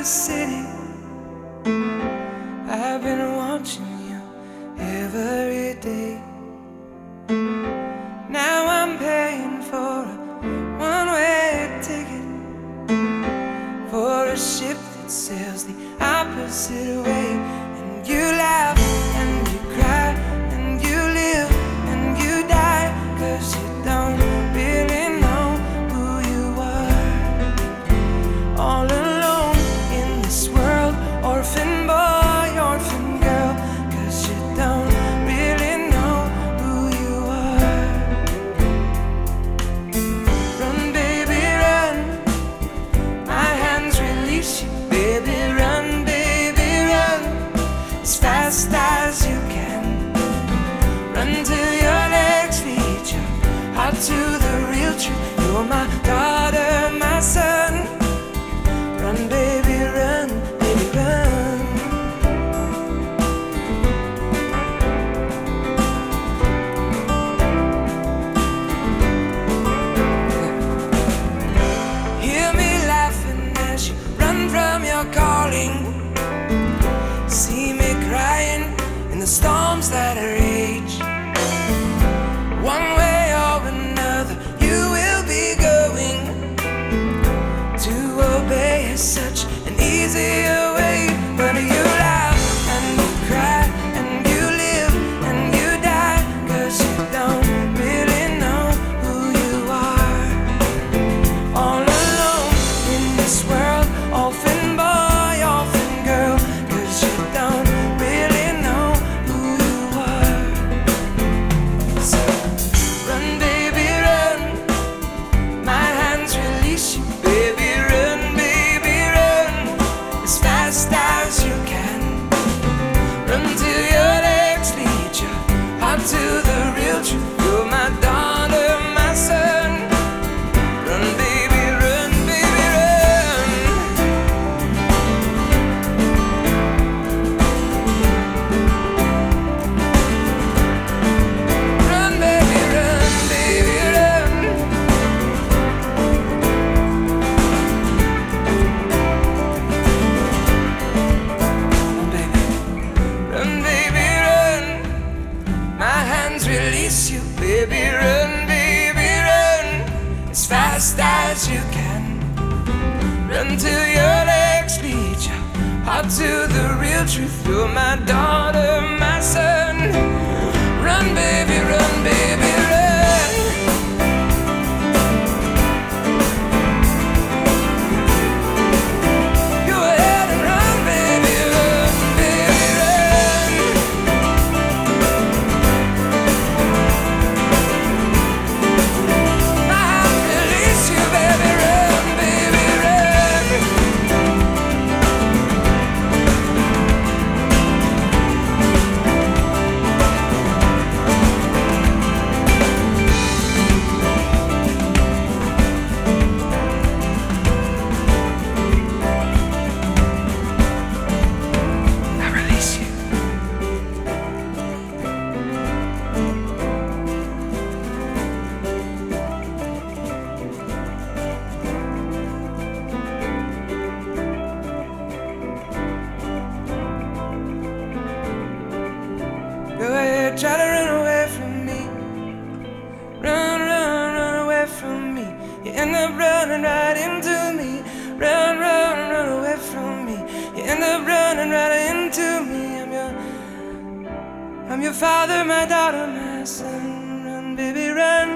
city. I've been watching you every day. Now I'm paying for a one-way ticket for a ship that sails the opposite way. And you laugh and you cry and you live and you die, 'cause you don't really know who you are. All alone in this world, orphan boy, orphan girl, 'cause you don't really know who you are. Run, baby, run. My hands release you, baby, run, baby, run. As fast as you can. Run till your legs reach your heart to the real truth. You're my daughter, my son. Run, baby, run, baby, run. Hear me laughing as you run from your calling. See me crying in the storms that rage. One way or another, you will be going. To obey is such an easier way, but you laugh and you cry and you live and you die, 'cause you don't really know who you are. All alone in this world, orphan boy, orphan girl, 'cause you don't really know who you are. So run, baby, run. My hands release you, baby, run, baby, run. As fast as you can. Run till your legs lead you out to the real truth. You're my daughter, my son. Run, baby, run, baby, run. Run, baby, run, baby, run. Run, baby, run. My hands release you, baby, run, baby, run. As fast as you can. Run till your legs lead you out to the real truth. You're my daughter, my son. Run, baby, run, baby, run. Go ahead and run, baby, run, baby, run. My hands release you, baby, run, baby, run. I release you. Go ahead, try to run away from me. Run, run, run away from me. You end up running right into me. Run, run, run away from me. You end up running right into me. I'm your father, my daughter, my son. Run, baby, run.